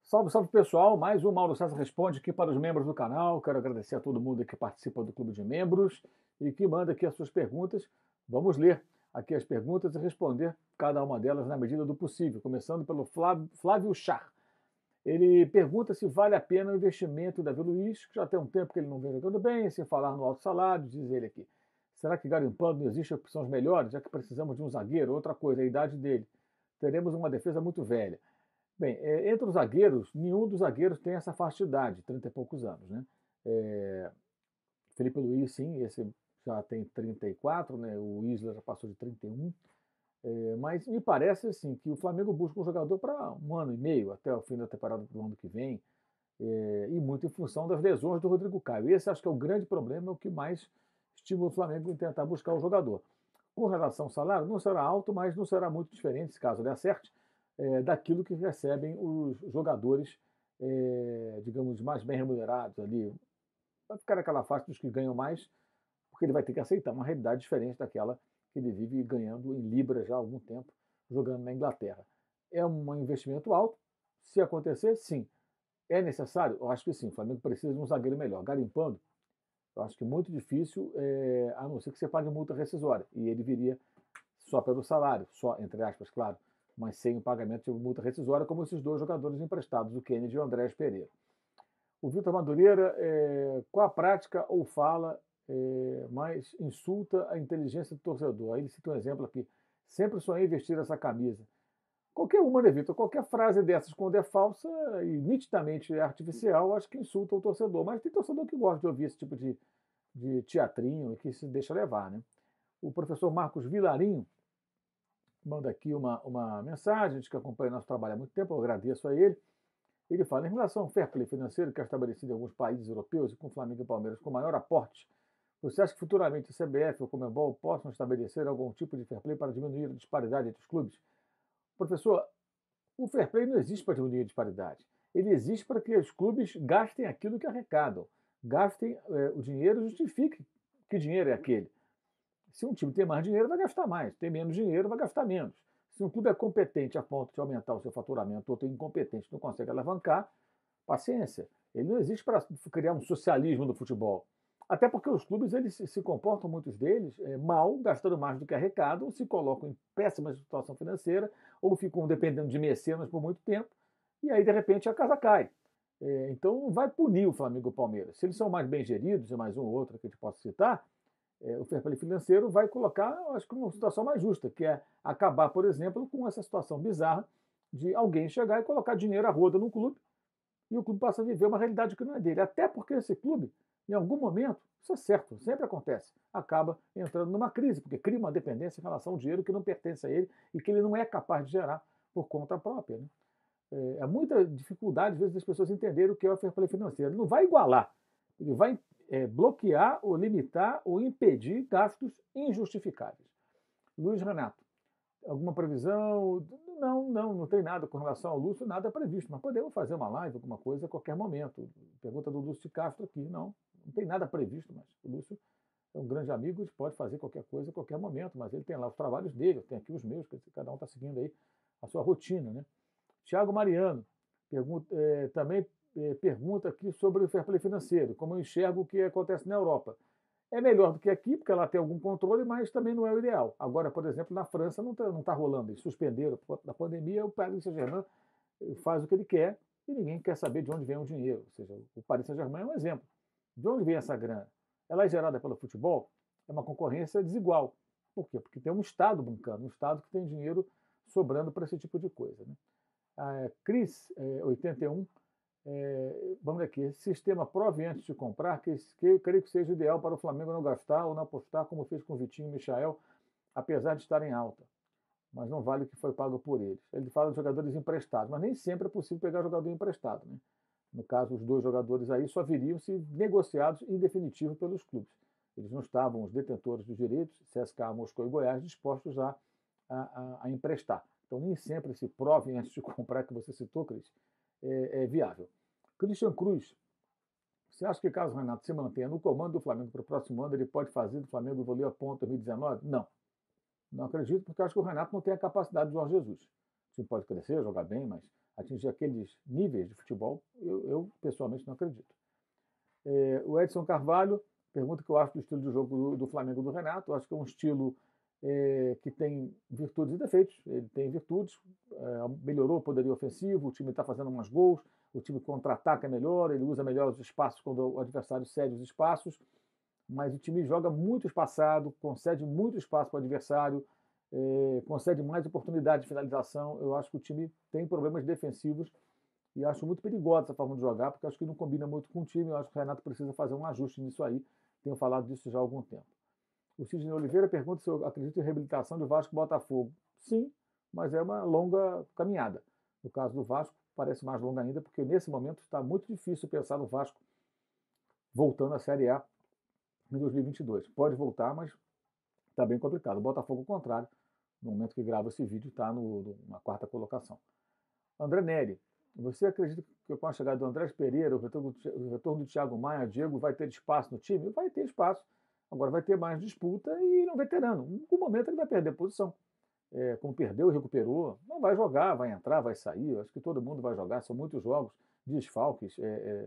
Salve, salve pessoal, mais um Mauro César Responde aqui para os membros do canal. Quero agradecer a todo mundo que participa do clube de membros e que manda aqui as suas perguntas. Vamos ler aqui as perguntas e responder cada uma delas na medida do possível, começando pelo Flávio Char. Ele pergunta se vale a pena o investimento em Davi Luiz, que já tem um tempo que ele não vem jogando bem, sem falar no alto salário, diz ele aqui. Será que garimpando não existe opções melhores, já que precisamos de um zagueiro? Outra coisa, a idade dele. Teremos uma defesa muito velha. Bem, entre os zagueiros, nenhum dos zagueiros tem essa faixa de idade, 30 e poucos anos, né? Felipe Luiz, sim, esse já tem 34, né? O Isla já passou de 31. Mas me parece assim, que o Flamengo busca um jogador para um ano e meio, até o fim da temporada do ano que vem, e muito em função das lesões do Rodrigo Caio. Esse acho que é o grande problema, é o que mais estimula o Flamengo em tentar buscar o jogador. Com relação ao salário, não será alto, mas não será muito diferente, se caso ele acerte, daquilo que recebem os jogadores, digamos, mais bem remunerados ali. Vai ficar naquela faixa dos que ganham mais, porque ele vai ter que aceitar uma realidade diferente daquela que ele vive ganhando em libras já há algum tempo, jogando na Inglaterra. É um investimento alto. Se acontecer, sim. É necessário? Eu acho que sim. O Flamengo precisa de um zagueiro melhor. Garimpando, eu acho que é muito difícil, a não ser que você pague multa rescisória. E ele viria só pelo salário, só, entre aspas, claro, mas sem o pagamento de multa rescisória, como esses dois jogadores emprestados, o Kennedy e o Andrés Pereira. O Vitor Madureira, com a prática ou fala, mas insulta a inteligência do torcedor. Aí ele cita um exemplo aqui. Sempre sonhei em vestir essa camisa. Qualquer uma, né, Vitor? Qualquer frase dessas, quando é falsa e nitidamente é artificial, acho que insulta o torcedor. Mas tem torcedor que gosta de ouvir esse tipo de teatrinho e que se deixa levar, né? O professor Marcos Vilarinho manda aqui uma mensagem, diz que acompanha nosso trabalho há muito tempo, eu agradeço a ele. Ele fala, em relação ao fair play financeiro que é estabelecido em alguns países europeus e com Flamengo e Palmeiras com maior aporte, você acha que futuramente o CBF ou o Conmebol possam estabelecer algum tipo de fair play para diminuir a disparidade entre os clubes? Professor, o fair play não existe para diminuir a disparidade. Ele existe para que os clubes gastem aquilo que arrecadam. Gastem o dinheiro, justifiquem que dinheiro é aquele. Se um time tem mais dinheiro, vai gastar mais. Tem menos dinheiro, vai gastar menos. Se um clube é competente a ponto de aumentar o seu faturamento, outro é incompetente, não consegue alavancar, paciência. Ele não existe para criar um socialismo no futebol. Até porque os clubes eles se comportam, muitos deles, mal, gastando mais do que arrecadam, se colocam em péssima situação financeira, ou ficam dependendo de mecenas por muito tempo, e aí, de repente, a casa cai. Então, vai punir o Flamengo e o Palmeiras. Se eles são mais bem geridos, e mais um ou outro que a gente possa citar, o fair play financeiro vai colocar, acho que, uma situação mais justa, que é acabar, por exemplo, com essa situação bizarra de alguém chegar e colocar dinheiro à roda no clube e o clube passa a viver uma realidade que não é dele. Até porque esse clube, em algum momento, isso é certo, sempre acontece, acaba entrando numa crise, porque cria uma dependência em relação ao dinheiro que não pertence a ele e que ele não é capaz de gerar por conta própria. Né? É muita dificuldade, às vezes, das pessoas entenderem o que é o fair play financeiro. Ele não vai igualar, ele vai bloquear ou limitar ou impedir gastos injustificáveis. Luiz Renato, alguma previsão? Não tem nada com relação ao Lúcio, nada previsto, mas podemos fazer uma live, alguma coisa a qualquer momento. Pergunta do Lúcio de Castro aqui, não tem nada previsto, mas o Lúcio é um grande amigo, ele pode fazer qualquer coisa a qualquer momento, mas ele tem lá os trabalhos dele, eu tenho aqui os meus, cada um está seguindo aí a sua rotina, né? Tiago Mariano também pergunta aqui sobre o fair play financeiro, como eu enxergo o que acontece na Europa. É melhor do que aqui, porque ela tem algum controle, mas também não é o ideal. Agora, por exemplo, na França não tá rolando. Eles suspenderam por conta da pandemia, o Paris Saint-Germain faz o que ele quer e ninguém quer saber de onde vem o dinheiro. Ou seja, o Paris Saint-Germain é um exemplo. De onde vem essa grana? Ela é gerada pelo futebol? É uma concorrência desigual. Por quê? Porque tem um Estado bancando, um Estado que tem dinheiro sobrando para esse tipo de coisa. Né? A Cris, 81, vamos aqui, esse sistema prove antes de comprar, que eu creio que seja ideal para o Flamengo não gastar ou não apostar, como fez com o Vitinho e o Michael, apesar de estar em alta. Mas não vale o que foi pago por eles. Ele fala de jogadores emprestados, mas nem sempre é possível pegar jogador emprestado. Né? No caso, os dois jogadores aí só viriam se negociados em definitivo pelos clubes. Eles não estavam, os detentores dos direitos, CSKA, Moscou e Goiás, dispostos a emprestar. Então, nem sempre esse prove antes de comprar que você citou, Cris, é viável. Christian Cruz, você acha que caso o Renato se mantenha no comando do Flamengo para o próximo ano, ele pode fazer do Flamengo evoluir a ponto 2019? Não. Não acredito, porque acho que o Renato não tem a capacidade do Jorge Jesus. O time pode crescer, jogar bem, mas atingir aqueles níveis de futebol, eu pessoalmente não acredito. O Edson Carvalho pergunta o que eu acho do estilo de jogo do Flamengo do Renato. Eu acho que é um estilo que tem virtudes e defeitos. Ele tem virtudes, melhorou o poderio ofensivo, o time está fazendo mais gols, o time contra-ataca melhor, ele usa melhor os espaços quando o adversário cede os espaços, mas o time joga muito espaçado, concede muito espaço para o adversário, concede mais oportunidade de finalização. Eu acho que o time tem problemas defensivos e acho muito perigosa essa forma de jogar, porque acho que não combina muito com o time. Eu acho que o Renato precisa fazer um ajuste nisso aí. Tenho falado disso já há algum tempo. O Sidney Oliveira pergunta se eu acredito em reabilitação do Vasco e Botafogo. Sim, mas é uma longa caminhada. No caso do Vasco, parece mais longa ainda, porque nesse momento está muito difícil pensar no Vasco voltando à Série A em 2022. Pode voltar, mas está bem complicado. O Botafogo, ao contrário, no momento que grava esse vídeo, está na quarta colocação. André Neri, você acredita que com a chegada do Andrés Pereira, o retorno do Thiago Maia, Diego vai ter espaço no time? Vai ter espaço. Agora vai ter mais disputa e ele é um veterano. Em algum momento ele vai perder posição. Como perdeu e recuperou, não vai jogar, vai entrar, vai sair. Eu acho que todo mundo vai jogar, são muitos jogos, desfalques.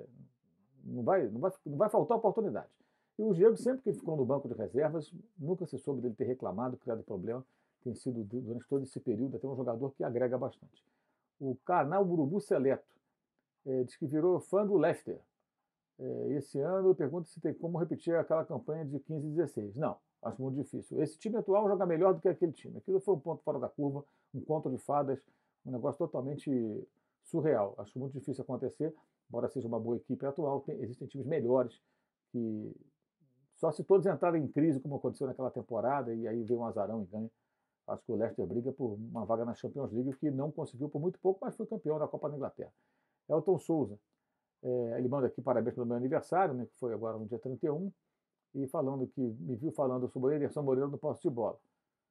Não vai faltar oportunidade. E o Diego, sempre que ficou no banco de reservas, nunca se soube dele ter reclamado, criado problema. Tem sido, durante todo esse período, até um jogador que agrega bastante. O canal Urubu Seleto diz que virou fã do Leicester. Esse ano, pergunta se tem como repetir aquela campanha de 15 e 16. Não, acho muito difícil. Esse time atual joga melhor do que aquele time. Aquilo foi um ponto fora da curva, um conto de fadas, um negócio totalmente surreal. Acho muito difícil acontecer, embora seja uma boa equipe atual. Existem times melhores que só se todos entrarem em crise, como aconteceu naquela temporada, e aí vem um azarão e ganha. Acho que o Leicester briga por uma vaga na Champions League, que não conseguiu por muito pouco, mas foi campeão da Copa da Inglaterra. Elton Souza, ele manda aqui parabéns pelo meu aniversário, né, que foi agora no dia 31, e falando que me viu falando sobre o Ederson Moreira no posse de bola.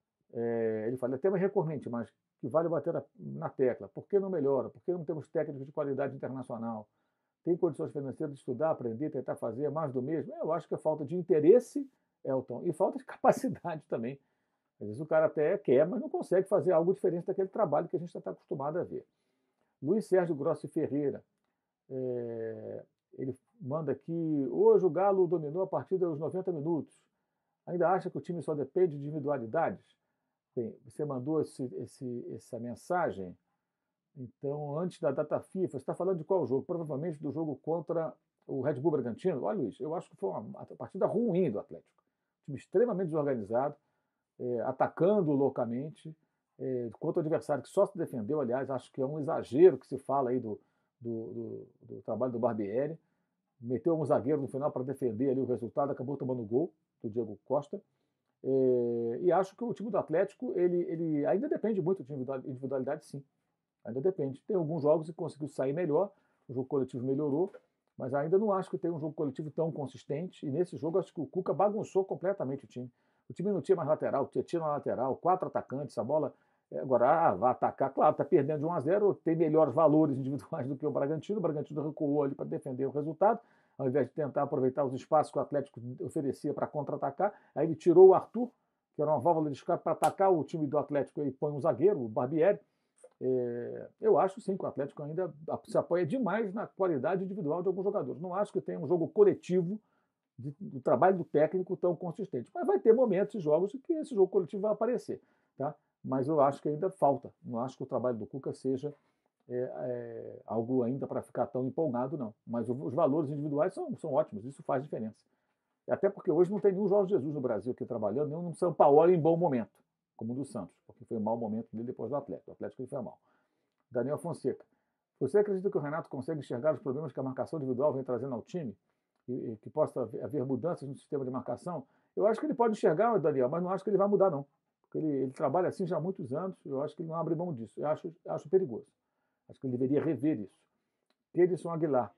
Ele fala, é tema recorrente, mas que vale bater na tecla. Por que não melhora? Por que não temos técnicos de qualidade internacional? Tem condições financeiras de estudar, aprender, tentar fazer mais do mesmo? Eu acho que é falta de interesse, Elton, e falta de capacidade também. Às vezes o cara até quer, mas não consegue fazer algo diferente daquele trabalho que a gente está acostumado a ver. Luiz Sérgio Grossi Ferreira, ele manda aqui, hoje o Galo dominou a partida aos 90 minutos. Ainda acha que o time só depende de individualidades? Bem, você mandou essa mensagem, então, antes da data FIFA, você está falando de qual jogo? Provavelmente do jogo contra o Red Bull Bragantino. Olha, Luiz, eu acho que foi uma partida ruim do Atlético. Um time extremamente desorganizado, atacando loucamente, contra o adversário que só se defendeu. Aliás, acho que é um exagero que se fala aí do trabalho do Barbieri. Meteu um zagueiro no final para defender ali o resultado, acabou tomando gol do Diego Costa. E acho que o time do Atlético ele ainda depende muito de individualidade, sim. Ainda depende. Tem alguns jogos que conseguiu sair melhor, o jogo coletivo melhorou, mas ainda não acho que tem um jogo coletivo tão consistente. E nesse jogo acho que o Cuca bagunçou completamente o time. O time não tinha mais lateral, tinha tiro na lateral, 4 atacantes, a bola. Agora, vai atacar, claro, está perdendo de 1-0, tem melhores valores individuais do que o Bragantino recuou ali para defender o resultado, ao invés de tentar aproveitar os espaços que o Atlético oferecia para contra-atacar. Aí ele tirou o Arthur, que era uma válvula de escape para atacar o time do Atlético, e põe um zagueiro, o Barbieri. Eu acho sim que o Atlético ainda se apoia demais na qualidade individual de alguns jogadores. Não acho que tenha um jogo coletivo do trabalho do técnico tão consistente. Mas vai ter momentos e jogos em que esse jogo coletivo vai aparecer. Tá? Mas eu acho que ainda falta. Não acho que o trabalho do Cuca seja algo ainda para ficar tão empolgado, não. Mas os valores individuais são ótimos, isso faz diferença. Até porque hoje não tem nenhum Jorge Jesus no Brasil aqui trabalhando, nenhum São Paulo em bom momento, como o do Santos, porque foi um mau momento dele depois do Atlético. O Atlético ele foi mal. Daniel Fonseca. Você acredita que o Renato consegue enxergar os problemas que a marcação individual vem trazendo ao time? E que possa haver mudanças no sistema de marcação? Eu acho que ele pode enxergar, Daniel, mas não acho que ele vai mudar, não. Porque ele trabalha assim já há muitos anos, eu acho que ele não abre mão disso. Eu acho perigoso. Acho que ele deveria rever isso. Edson Aguilar.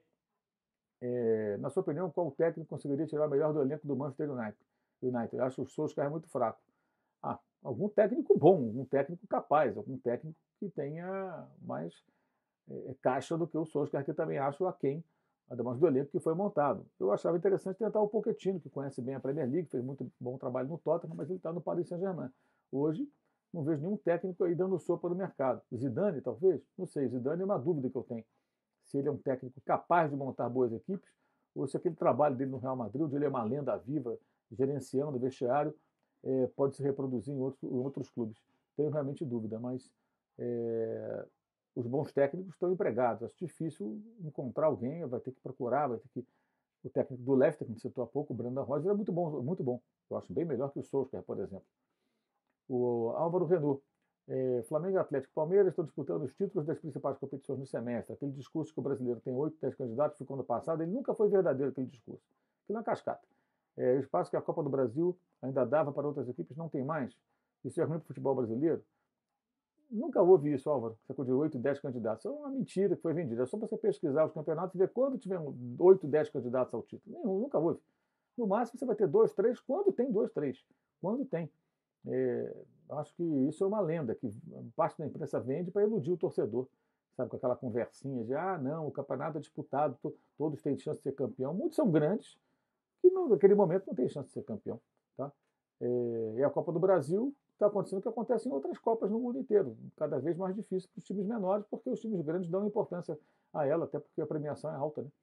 Na sua opinião, qual técnico conseguiria tirar o melhor do elenco do Manchester United? Eu acho que o Solskjaer muito fraco. Algum técnico bom, algum técnico capaz, algum técnico que tenha mais caixa do que o Solskjaer, que eu também acho aquém, ainda mais do elenco que foi montado. Eu achava interessante tentar o Pochettino, que conhece bem a Premier League, fez muito bom trabalho no Tottenham, mas ele está no Paris Saint-Germain. Hoje, não vejo nenhum técnico aí dando sopa no mercado. Zidane, talvez? Não sei. Zidane é uma dúvida que eu tenho. Se ele é um técnico capaz de montar boas equipes, ou se aquele trabalho dele no Real Madrid, onde ele é uma lenda viva, gerenciando o vestiário, pode se reproduzir em outros clubes. Tenho realmente dúvida, mas os bons técnicos estão empregados. Acho difícil encontrar alguém, vai ter que procurar, vai ter que. O técnico do Leicester, que me citou há pouco, o Brendan Rodgers, é muito bom, muito bom. Eu acho bem melhor que o Solskjaer, por exemplo. O Álvaro Renault. Flamengo e Atlético Palmeiras estão disputando os títulos das principais competições no semestre. Aquele discurso que o brasileiro tem 8, 10 candidatos, ficou no passado, ele nunca foi verdadeiro, aquele discurso. Aquilo é uma cascata. O espaço que a Copa do Brasil ainda dava para outras equipes não tem mais. Isso é ruim para o futebol brasileiro? Nunca houve isso, Álvaro, essa coisa de 8, 10 candidatos. É uma mentira que foi vendida. É só você pesquisar os campeonatos e ver quando tiver 8, 10 candidatos ao título. Nenhum, nunca houve. No máximo você vai ter 2, 3, quando tem 2, 3. Quando tem. Acho que isso é uma lenda que parte da imprensa vende para iludir o torcedor, sabe, com aquela conversinha de não, o campeonato é disputado, todos têm chance de ser campeão. Muitos são grandes que naquele momento não têm chance de ser campeão. Tá? E a Copa do Brasil está acontecendo o que acontece em outras Copas no mundo inteiro, cada vez mais difícil para os times menores, porque os times grandes dão importância a ela, até porque a premiação é alta. Né?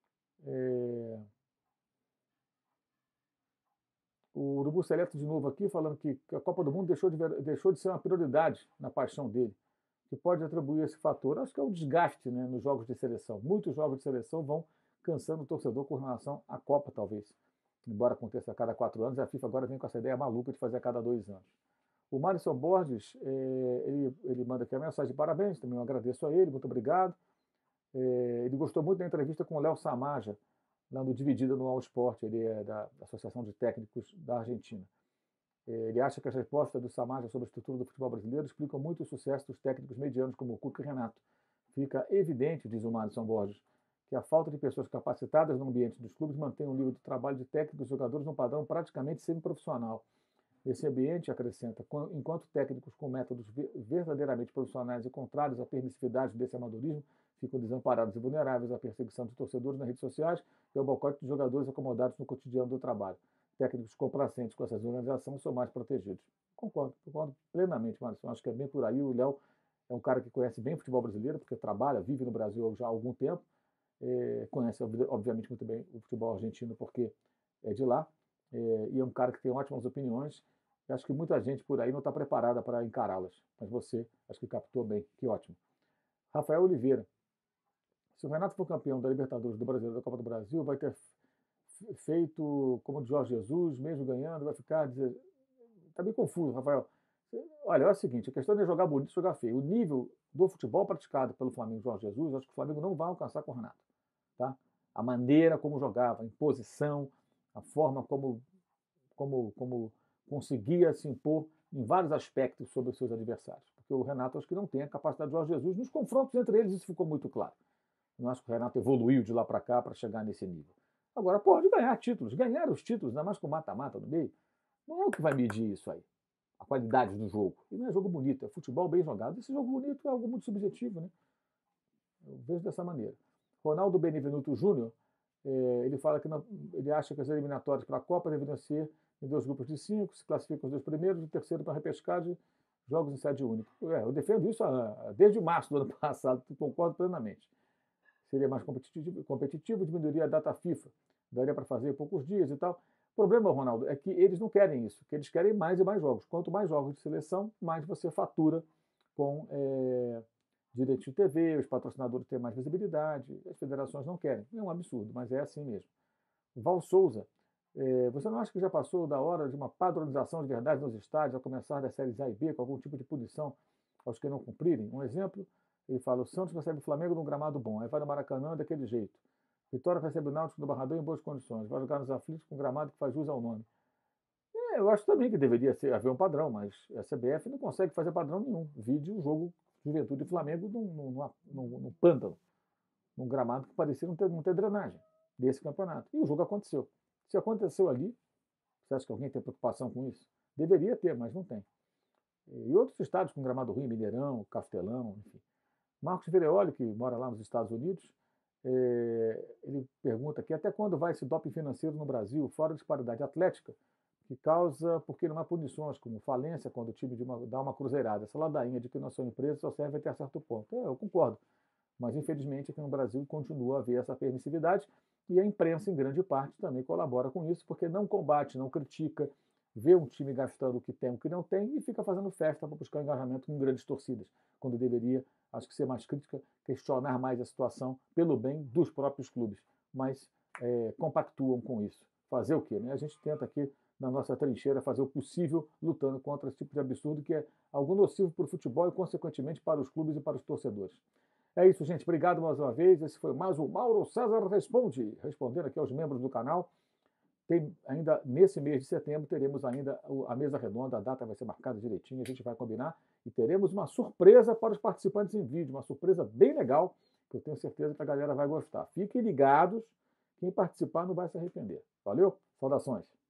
O Urubu Seleto de novo aqui, falando que a Copa do Mundo deixou de ser uma prioridade na paixão dele. Que pode atribuir esse fator? Acho que é o desgaste, né, nos jogos de seleção. Muitos jogos de seleção vão cansando o torcedor com relação à Copa, talvez. Embora aconteça a cada 4 anos, a FIFA agora vem com essa ideia maluca de fazer a cada 2 anos. O Márcio Borges, ele manda aqui a mensagem de parabéns, também eu agradeço a ele, muito obrigado. Ele gostou muito da entrevista com o Léo Samaja, lá no Dividida no All Sport, ele é da Associação de Técnicos da Argentina. Ele acha que as respostas do Samaja sobre a estrutura do futebol brasileiro explicam muito o sucesso dos técnicos medianos como o Cuca e Renato. Fica evidente, diz o Márcio Borges, que a falta de pessoas capacitadas no ambiente dos clubes mantém o nível de trabalho de técnicos e jogadores num padrão praticamente semi-profissional. Esse ambiente, acrescenta, enquanto técnicos com métodos verdadeiramente profissionais e contrários à permissividade desse amadorismo ficam desamparados e vulneráveis à perseguição de torcedores nas redes sociais e ao boicote de jogadores acomodados no cotidiano do trabalho. Técnicos complacentes com essas organizações são mais protegidos. Concordo plenamente, Márcio. Acho que é bem por aí. O Léo é um cara que conhece bem o futebol brasileiro, porque trabalha, vive no Brasil já há algum tempo. Conhece, obviamente, muito bem o futebol argentino, porque é de lá. E é um cara que tem ótimas opiniões. Eu acho que muita gente por aí não está preparada para encará-las. Mas você, acho que captou bem. Que ótimo. Rafael Oliveira. Se o Renato for campeão da Libertadores, do Brasileiro, da Copa do Brasil, vai ter feito como o de Jorge Jesus, mesmo ganhando, vai ficar. Está bem confuso, Rafael. Olha, é o seguinte: a questão não é jogar bonito, jogar feio. O nível do futebol praticado pelo Flamengo e Jorge Jesus, acho que o Flamengo não vai alcançar com o Renato. Tá? A maneira como jogava, a imposição, a forma como conseguia se impor em vários aspectos sobre os seus adversários. Porque o Renato acho que não tem a capacidade de Jorge Jesus. Nos confrontos entre eles isso ficou muito claro. Não acho que o Renato evoluiu de lá para cá para chegar nesse nível. Agora, pode ganhar títulos. Ganhar os títulos, ainda mais com mata-mata no meio, não é o que vai medir isso aí. A qualidade do jogo. E não é jogo bonito, é futebol bem jogado. Esse jogo bonito é algo muito subjetivo, né? Eu vejo dessa maneira. Ronaldo Benevenuto Júnior, ele fala que ele acha que as eliminatórias para a Copa deveriam ser em 2 grupos de 5, se classificam os 2 primeiros, o terceiro para a repescagem, jogos em sede única. Eu defendo isso desde março do ano passado, concordo plenamente. Seria mais competitivo, diminuiria a data FIFA, daria para fazer em poucos dias e tal. O problema, Ronaldo, é que eles não querem isso, que eles querem mais e mais jogos. Quanto mais jogos de seleção, mais você fatura com direitos de TV, os patrocinadores têm mais visibilidade, as federações não querem. É um absurdo, mas é assim mesmo. Val Souza, você não acha que já passou da hora de uma padronização de verdade nos estádios, a começar das séries A e B, com algum tipo de punição aos que não cumprirem? Um exemplo, ele fala, o Santos recebe o Flamengo num gramado bom, aí vai no Maracanã daquele jeito. Vitória recebe o Náutico do Barradão em boas condições, vai jogar nos aflitos com um gramado que faz jus ao nome. Eu acho também que deveria haver um padrão, mas a CBF não consegue fazer padrão nenhum. Vide o jogo Juventude e Flamengo num pântano, num gramado que parecia não ter drenagem desse campeonato. E o jogo aconteceu. Se aconteceu ali, você acha que alguém tem preocupação com isso? Deveria ter, mas não tem. E outros estádios com gramado ruim, Mineirão, Castelão, enfim. Marcos Vireoli, que mora lá nos Estados Unidos, ele pergunta aqui, até quando vai esse doping financeiro no Brasil, fora a disparidade atlética, que causa porque não há punições, como falência, quando o time dá uma cruzeirada. Essa ladainha de que nossa empresa só serve até certo ponto. Eu concordo, mas infelizmente aqui no Brasil continua a haver essa permissividade e a imprensa, em grande parte, também colabora com isso, porque não combate, não critica, vê um time gastando o que tem, o que não tem e fica fazendo festa para buscar engajamento com grandes torcidas, quando deveria, acho que ser mais crítica, questionar mais a situação pelo bem dos próprios clubes, mas compactuam com isso. Fazer o quê? Né? A gente tenta aqui, na nossa trincheira, fazer o possível lutando contra esse tipo de absurdo que é algo nocivo para o futebol e, consequentemente, para os clubes e para os torcedores. É isso, gente. Obrigado mais uma vez. Esse foi mais o Mauro César Responde, respondendo aqui aos membros do canal. Tem ainda nesse mês de setembro teremos ainda a mesa redonda, a data vai ser marcada direitinho, a gente vai combinar e teremos uma surpresa para os participantes em vídeo, uma surpresa bem legal, que eu tenho certeza que a galera vai gostar. Fiquem ligados, quem participar não vai se arrepender. Valeu? Saudações!